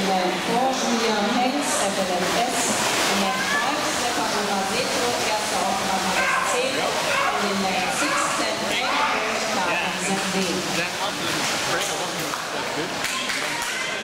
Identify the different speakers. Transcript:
Speaker 1: 4, Julian Hens, FLFS, and then 5, Stefano Mazzetto,